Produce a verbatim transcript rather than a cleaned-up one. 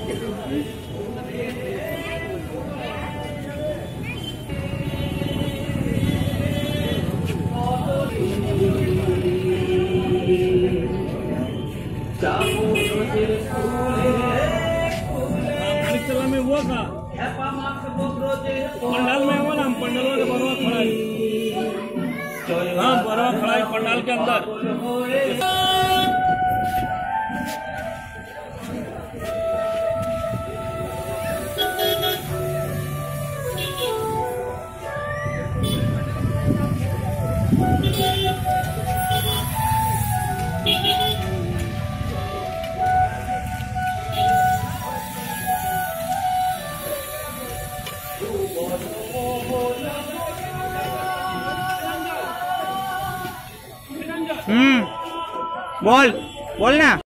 में हुआ था पंडाल में हुआ ना, हम पंडाल के बरवा खड़ा है। हाँ, बरवा खड़ा है पंडाल के अंदर। हम्म बोल बोल ना।